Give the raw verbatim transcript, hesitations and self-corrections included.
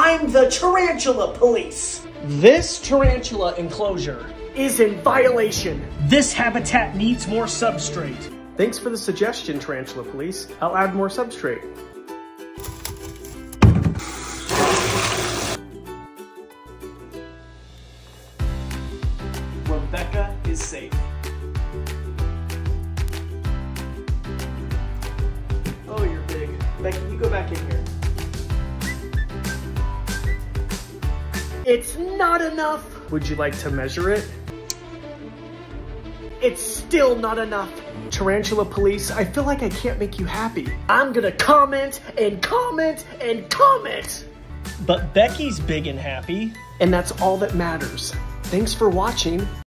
I'm the Tarantula Police. This tarantula enclosure Is in violation. This habitat needs more substrate. Thanks for the suggestion, Tarantula Police. I'll add more substrate. Rebecca is safe. Oh, you're big. Becky, you go back in here. It's not enough. Would you like to measure it? It's still not enough. Tarantula Police, I feel like I can't make you happy. I'm gonna comment and comment and comment. But Becky's big and happy. And that's all that matters. Thanks for watching.